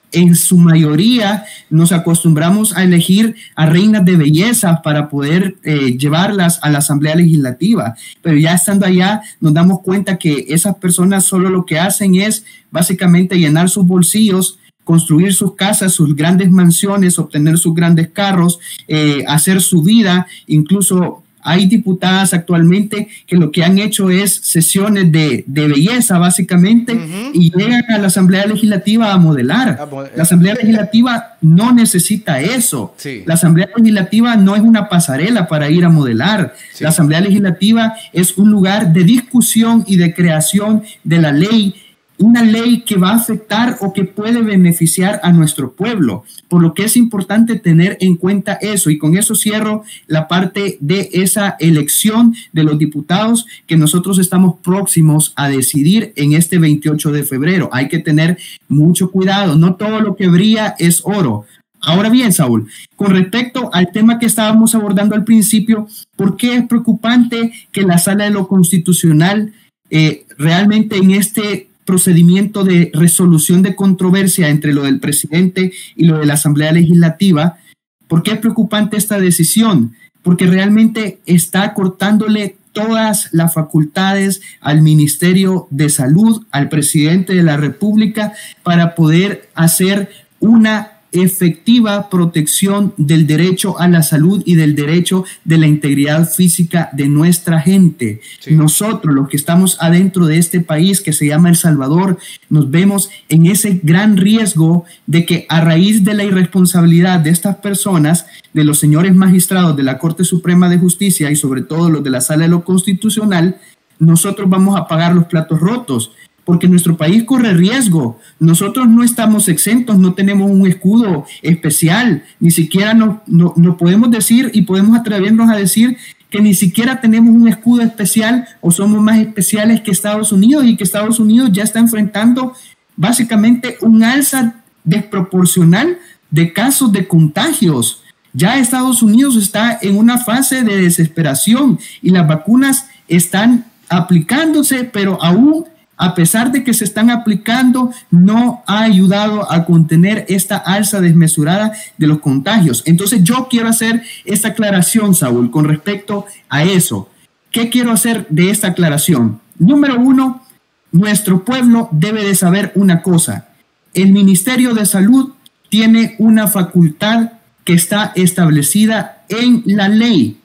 Speaker 4: en su mayoría nos acostumbramos a elegir a reinas de belleza para poder eh, llevarlas a la Asamblea Legislativa, pero ya estando allá nos damos cuenta que esas personas solo lo que hacen es básicamente llenar sus bolsillos, construir sus casas, sus grandes mansiones, obtener sus grandes carros, eh, hacer su vida. Incluso hay diputadas actualmente que lo que han hecho es sesiones de, de belleza, básicamente, uh-huh. y llegan a la Asamblea Legislativa a modelar. Ah, bueno, la Asamblea Legislativa no necesita eso. Sí. La Asamblea Legislativa no es una pasarela para ir a modelar. Sí. La Asamblea Legislativa es un lugar de discusión y de creación de la ley, una ley que va a afectar o que puede beneficiar a nuestro pueblo, por lo que es importante tener en cuenta eso. Y con eso cierro la parte de esa elección de los diputados que nosotros estamos próximos a decidir en este veintiocho de febrero. Hay que tener mucho cuidado, no todo lo que brilla es oro. Ahora bien, Saúl, con respecto al tema que estábamos abordando al principio, ¿por qué es preocupante que la Sala de lo Constitucional eh, realmente en este procedimiento de resolución de controversia entre lo del presidente y lo de la Asamblea Legislativa? ¿Por qué es preocupante esta decisión? Porque realmente está cortándole todas las facultades al Ministerio de Salud, al presidente de la República, para poder hacer una efectiva protección del derecho a la salud y del derecho de la integridad física de nuestra gente. Sí. Nosotros, los que estamos adentro de este país que se llama El Salvador, nos vemos en ese gran riesgo de que a raíz de la irresponsabilidad de estas personas, de los señores magistrados de la Corte Suprema de Justicia y sobre todo los de la Sala de lo Constitucional, nosotros vamos a pagar los platos rotos. Porque nuestro país corre riesgo. Nosotros no estamos exentos, no tenemos un escudo especial, ni siquiera no, no, no podemos decir y podemos atrevernos a decir que ni siquiera tenemos un escudo especial o somos más especiales que Estados Unidos, y que Estados Unidos ya está enfrentando básicamente un alza desproporcional de casos de contagios. Ya Estados Unidos está en una fase de desesperación y las vacunas están aplicándose, pero aún a pesar de que se están aplicando, no ha ayudado a contener esta alza desmesurada de los contagios. Entonces yo quiero hacer esta aclaración, Saúl, con respecto a eso. ¿Qué quiero hacer de esta aclaración? Número uno, nuestro pueblo debe de saber una cosa. El Ministerio de Salud tiene una facultad que está establecida en la ley.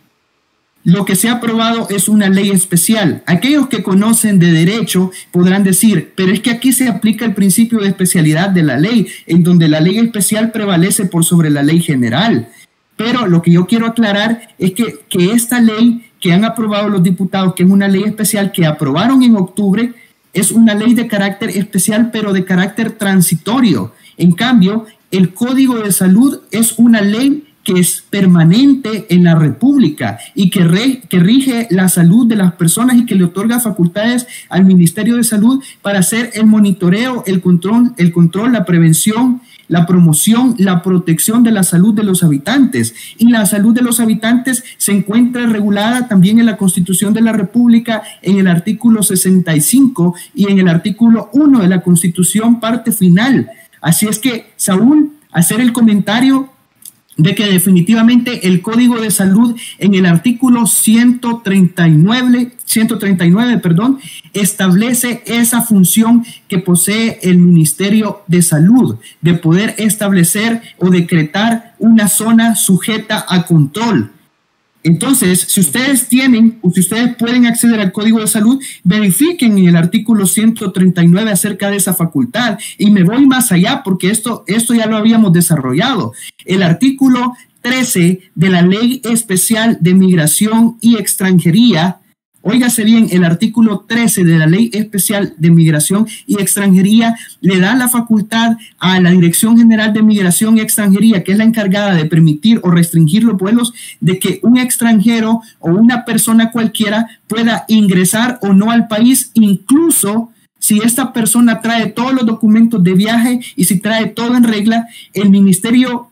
Speaker 4: Lo que se ha aprobado es una ley especial. Aquellos que conocen de derecho podrán decir, pero es que aquí se aplica el principio de especialidad de la ley, en donde la ley especial prevalece por sobre la ley general. Pero lo que yo quiero aclarar es que, que esta ley que han aprobado los diputados, que es una ley especial que aprobaron en octubre, es una ley de carácter especial, pero de carácter transitorio. En cambio, el Código de Salud es una ley que es permanente en la República y que, re, que rige la salud de las personas y que le otorga facultades al Ministerio de Salud para hacer el monitoreo, el control, el control, la prevención, la promoción, la protección de la salud de los habitantes. Y la salud de los habitantes se encuentra regulada también en la Constitución de la República, en el artículo sesenta y cinco y en el artículo uno de la Constitución, parte final. Así es que, Saúl, hacer el comentario de que definitivamente el Código de Salud en el artículo ciento treinta y nueve, ciento treinta y nueve, perdón, establece esa función que posee el Ministerio de Salud, de poder establecer o decretar una zona sujeta a control. Entonces, si ustedes tienen o si ustedes pueden acceder al Código de Salud, verifiquen en el artículo ciento treinta y nueve acerca de esa facultad. Y me voy más allá porque esto, esto ya lo habíamos desarrollado. El artículo trece de la Ley Especial de Migración y Extranjería, óigase bien, el artículo trece de la Ley Especial de Migración y Extranjería le da la facultad a la Dirección General de Migración y Extranjería, que es la encargada de permitir o restringir los vuelos, de que un extranjero o una persona cualquiera pueda ingresar o no al país, incluso si esta persona trae todos los documentos de viaje y si trae todo en regla. El Ministerio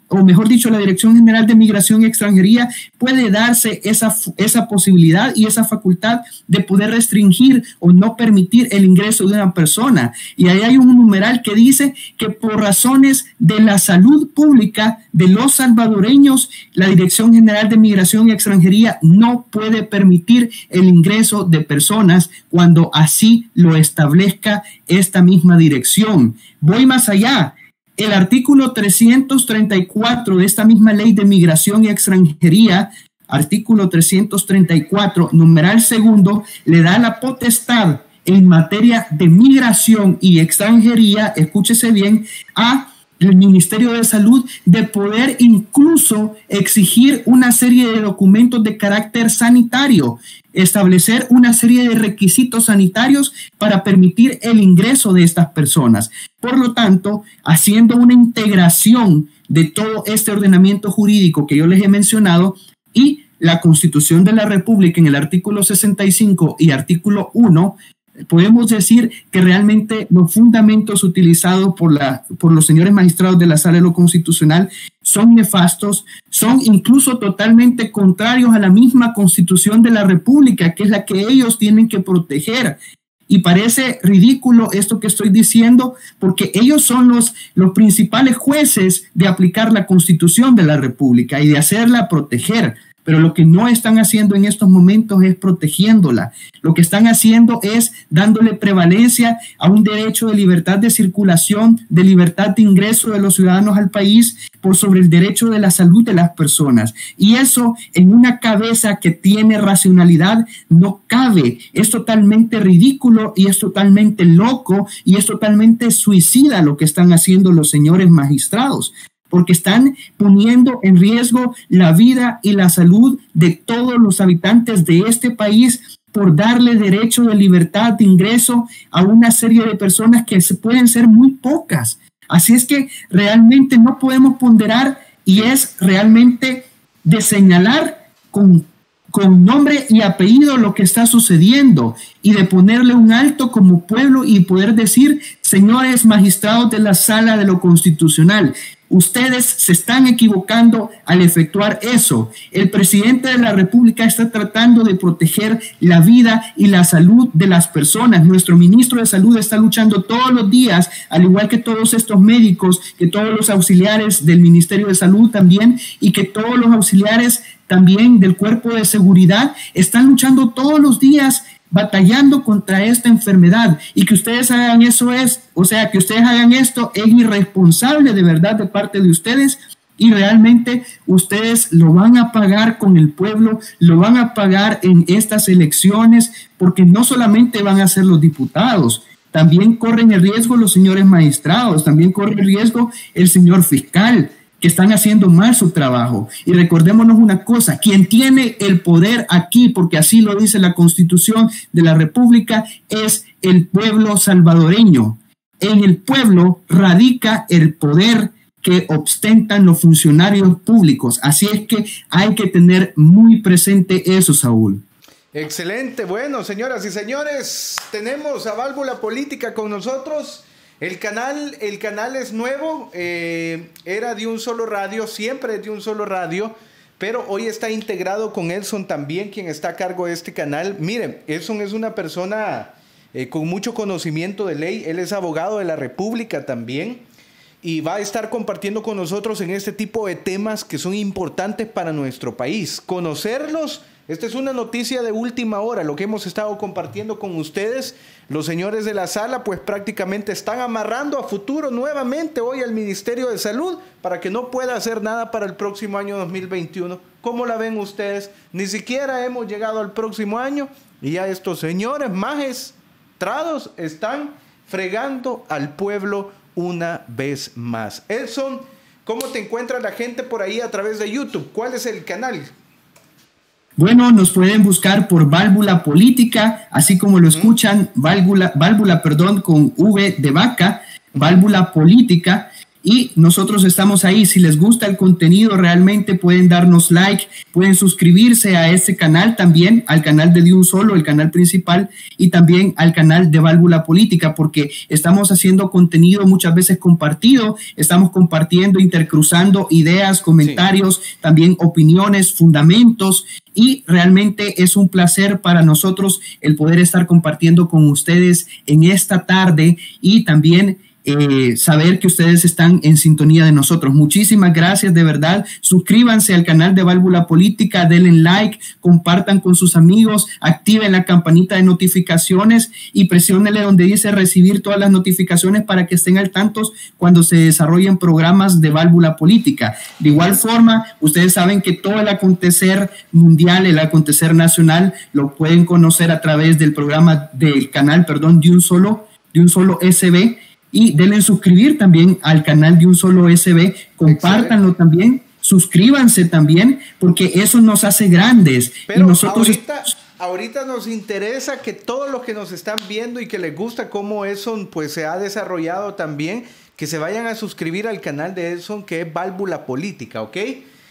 Speaker 4: o mejor dicho, la Dirección General de Migración y Extranjería puede darse esa, esa posibilidad y esa facultad de poder restringir o no permitir el ingreso de una persona. Y ahí hay un numeral que dice que por razones de la salud pública de los salvadoreños, la Dirección General de Migración y Extranjería no puede permitir el ingreso de personas cuando así lo establezca esta misma dirección. Voy más allá. El artículo trescientos treinta y cuatro de esta misma ley de migración y extranjería, artículo trescientos treinta y cuatro, numeral segundo, le da la potestad en materia de migración y extranjería, escúchese bien, a el Ministerio de Salud de poder incluso exigir una serie de documentos de carácter sanitario, establecer una serie de requisitos sanitarios para permitir el ingreso de estas personas. Por lo tanto, haciendo una integración de todo este ordenamiento jurídico que yo les he mencionado y la Constitución de la República en el artículo sesenta y cinco y artículo uno, podemos decir que realmente los fundamentos utilizados por, la, por los señores magistrados de la Sala de lo Constitucional son nefastos, son incluso totalmente contrarios a la misma Constitución de la República, que es la que ellos tienen que proteger. Y parece ridículo esto que estoy diciendo, porque ellos son los, los principales jueces de aplicar la Constitución de la República y de hacerla proteger. Pero lo que no están haciendo en estos momentos es protegiéndola. Lo que están haciendo es dándole prevalencia a un derecho de libertad de circulación, de libertad de ingreso de los ciudadanos al país por sobre el derecho de la salud de las personas. Y eso en una cabeza que tiene racionalidad no cabe. Es totalmente ridículo y es totalmente loco y es totalmente suicida lo que están haciendo los señores magistrados, porque están poniendo en riesgo la vida y la salud de todos los habitantes de este país por darle derecho de libertad de ingreso a una serie de personas que pueden ser muy pocas. Así es que realmente no podemos ponderar y es realmente de señalar con, con nombre y apellido lo que está sucediendo y de ponerle un alto como pueblo y poder decir, señores magistrados de la Sala de lo Constitucional, ustedes se están equivocando al efectuar eso. El presidente de la República está tratando de proteger la vida y la salud de las personas. Nuestro ministro de Salud está luchando todos los días, al igual que todos estos médicos, que todos los auxiliares del Ministerio de Salud también, y que todos los auxiliares también del Cuerpo de Seguridad están luchando todos los días batallando contra esta enfermedad. Y que ustedes hagan eso es, o sea, que ustedes hagan esto es irresponsable de verdad de parte de ustedes, y realmente ustedes lo van a pagar con el pueblo, lo van a pagar en estas elecciones, porque no solamente van a ser los diputados, también corren el riesgo los señores magistrados, también corre el riesgo el señor fiscal, que están haciendo mal su trabajo. Y recordémonos una cosa, quien tiene el poder aquí, porque así lo dice la Constitución de la República, es el pueblo salvadoreño. En el pueblo radica el poder que ostentan los funcionarios públicos. Así es que hay que tener muy presente eso, Saúl.
Speaker 3: Excelente. Bueno, señoras y señores, tenemos a Válvula Política con nosotros. El canal, el canal es nuevo, eh, era de un solo radio, siempre es de un solo radio, pero hoy está integrado con Elson también, quien está a cargo de este canal. Miren, Elson es una persona eh, con mucho conocimiento de ley, él es abogado de la República también, y va a estar compartiendo con nosotros en este tipo de temas que son importantes para nuestro país. Conocerlos, esta es una noticia de última hora, lo que hemos estado compartiendo con ustedes. Los señores de la sala pues prácticamente están amarrando a futuro nuevamente hoy al Ministerio de Salud para que no pueda hacer nada para el próximo año dos mil veintiuno. ¿Cómo la ven ustedes? Ni siquiera hemos llegado al próximo año y ya estos señores magistrados están fregando al pueblo una vez más. Elson, ¿cómo te encuentra la gente por ahí a través de YouTube? ¿Cuál es el canal?
Speaker 4: Bueno, nos pueden buscar por Válvula Política, así como lo escuchan, válvula, válvula, perdón, con V de vaca, Válvula Política. y nosotros estamos ahí. Si les gusta el contenido, realmente pueden darnos like, pueden suscribirse a este canal también, al canal de De Un Solo, el canal principal, y también al canal de Válvula Política, porque estamos haciendo contenido muchas veces compartido, estamos compartiendo, intercruzando ideas, comentarios, sí. también opiniones, fundamentos, y realmente es un placer para nosotros el poder estar compartiendo con ustedes en esta tarde y también Eh, saber que ustedes están en sintonía de nosotros. Muchísimas gracias, de verdad. Suscríbanse al canal de Válvula Política, denle like, compartan con sus amigos, activen la campanita de notificaciones y presiónenle donde dice recibir todas las notificaciones para que estén al tanto cuando se desarrollen programas de Válvula Política. De igual forma, ustedes saben que todo el acontecer mundial, el acontecer nacional, lo pueden conocer a través del programa del canal, perdón, de un solo, de un solo S B. Y denle suscribir también al canal de Un Solo S B, compártanlo Excelente. También, suscríbanse también, porque eso nos hace grandes.
Speaker 3: Pero
Speaker 4: y nosotros
Speaker 3: ahorita, ahorita nos interesa que todos los que nos están viendo y que les gusta cómo Edson pues, se ha desarrollado también, que se vayan a suscribir al canal de Edson, que es Válvula Política, ¿ok?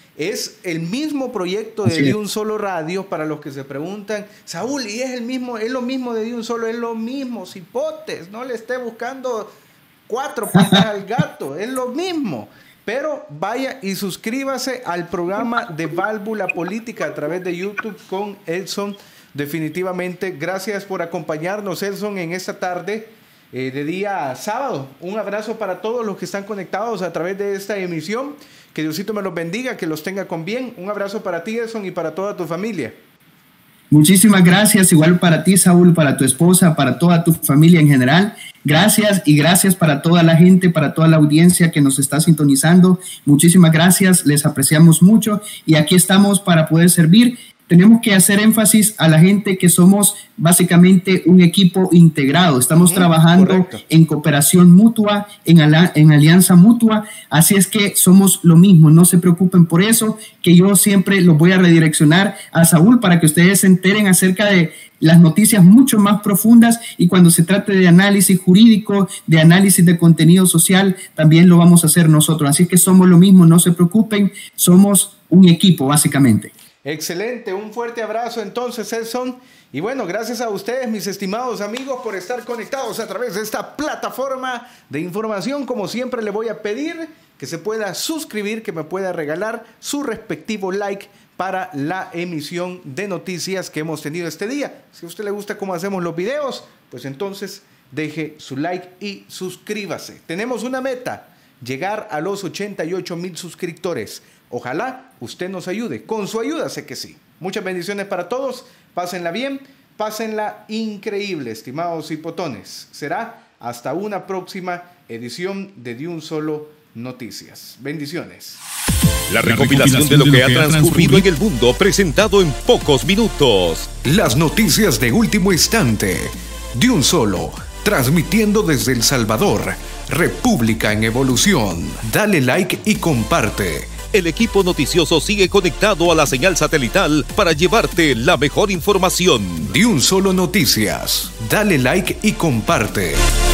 Speaker 3: Es el mismo proyecto de, de Un Solo Radio, para los que se preguntan, Saúl, y es el mismo, es lo mismo de, de Un Solo, es lo mismo, cipotes, no le esté buscando cuatro patas al gato, es lo mismo. Pero vaya y suscríbase al programa de Válvula Política a través de YouTube con Edson. Definitivamente, gracias por acompañarnos, Edson, en esta tarde eh, de día sábado. Un abrazo para todos los que están conectados a través de esta emisión. Que Diosito me los bendiga, que los tenga con bien. Un abrazo para ti, Edson, y para toda tu familia.
Speaker 4: Muchísimas gracias, igual para ti, Saúl, para tu esposa, para toda tu familia en general. Gracias y gracias para toda la gente, para toda la audiencia que nos está sintonizando. Muchísimas gracias, les apreciamos mucho y aquí estamos para poder servir. Tenemos que hacer énfasis a la gente que somos básicamente un equipo integrado. Estamos mm, trabajando correcto. En cooperación mutua, en, ala, en alianza mutua. Así es que somos lo mismo. No se preocupen por eso, que yo siempre los voy a redireccionar a Saúl para que ustedes se enteren acerca de las noticias mucho más profundas, y cuando se trate de análisis jurídico, de análisis de contenido social, también lo vamos a hacer nosotros. Así que somos lo mismo, no se preocupen, somos un equipo básicamente.
Speaker 3: Excelente, un fuerte abrazo entonces, Edson. Y bueno, gracias a ustedes, mis estimados amigos, por estar conectados a través de esta plataforma de información. Como siempre, le voy a pedir que se pueda suscribir, que me pueda regalar su respectivo like para la emisión de noticias que hemos tenido este día. Si a usted le gusta cómo hacemos los videos, pues entonces deje su like y suscríbase. Tenemos una meta, llegar a los ochenta y ocho mil suscriptores. Ojalá usted nos ayude. Con su ayuda sé que sí. Muchas bendiciones para todos. Pásenla bien, pásenla increíble, estimados hipotones. Será hasta una próxima edición de De Un Solo Noticias. Bendiciones.
Speaker 2: La recopilación de lo que ha transcurrido en el mundo, presentado en pocos minutos.
Speaker 1: Las noticias de último instante. De Un Solo, transmitiendo desde El Salvador, República en Evolución. Dale like y comparte.
Speaker 2: El equipo noticioso sigue conectado a la señal satelital para llevarte la mejor información.
Speaker 1: De Un Solo Noticias. Dale like y comparte.